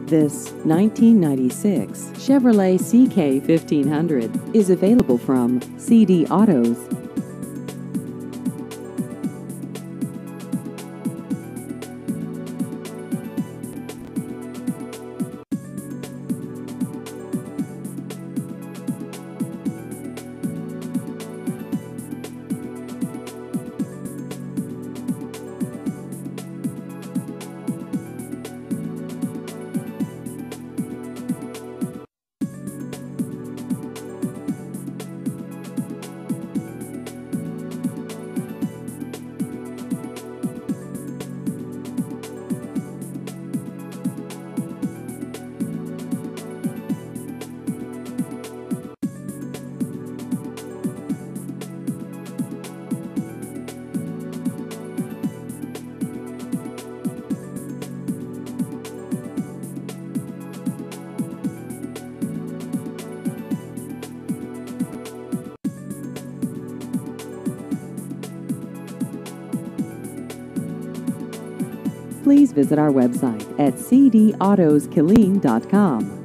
This 1996 Chevrolet CK 1500 is available from CD Autos. Please visit our website at cdautosKilleen.com.